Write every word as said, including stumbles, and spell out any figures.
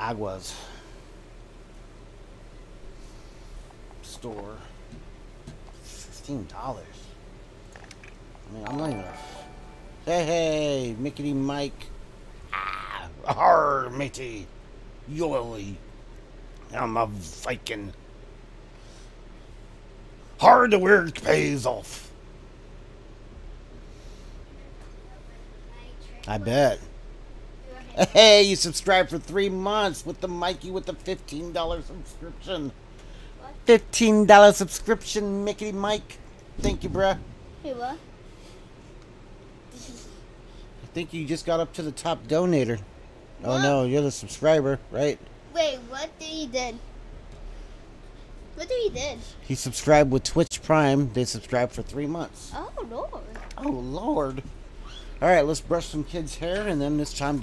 Aguas store. Fifteen dollars. I mean, I'm not even. Hey, hey, Mickey Mike. Ah, arr, matey. Yoily. I'm a Viking. Hard to wear pays off. I bet. Hey, you subscribed for three months with the Mikey with the fifteen dollar subscription. What? fifteen dollar subscription, Mickey Mike. Thank you, bruh. Hey, what? I think you just got up to the top donator. Oh What? no, you're the subscriber, right? Wait, what did he did? What did he did? He subscribed with Twitch Prime. They subscribed for three months. Oh, Lord. Oh, Lord. All right, let's brush some kids' hair, and then it's time